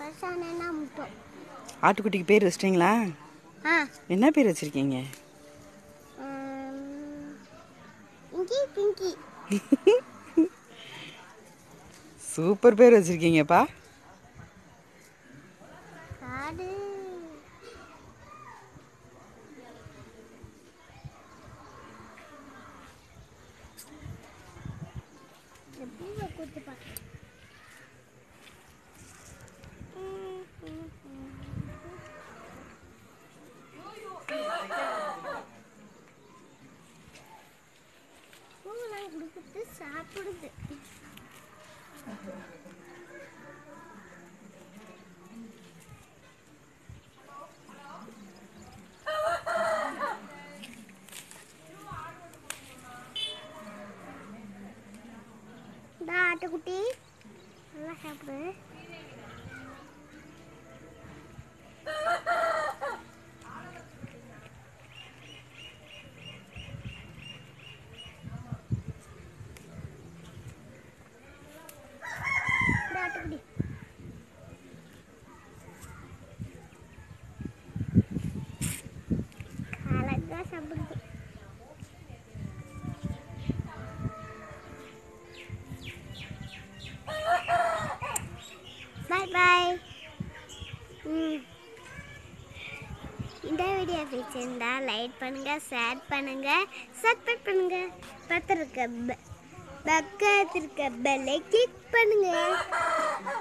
ஆட்டுக்குட்டிக்கு பேர் வச்சிட்டிங்களா? என்ன பேர் வச்சிருக்கீங்க? சூப்பர் பேர் வச்சிருக்கீங்கப்பா. சாப்பிடுது. ஆட்டுக்குட்டி நல்லா சாப்பிடு. ஆட்டுக்குட்டி அழகா சாப்பிடுது. பாய் பாய். இந்த வீடியோ பிடிச்சிருந்தா லைக் பண்ணுங்க, ஷேர் பண்ணுங்க, சப்ஸ்கிரைப் பண்ணுங்க, பக்கத்துல இருக்க பெல்லை கிளிக் பண்ணுங்க.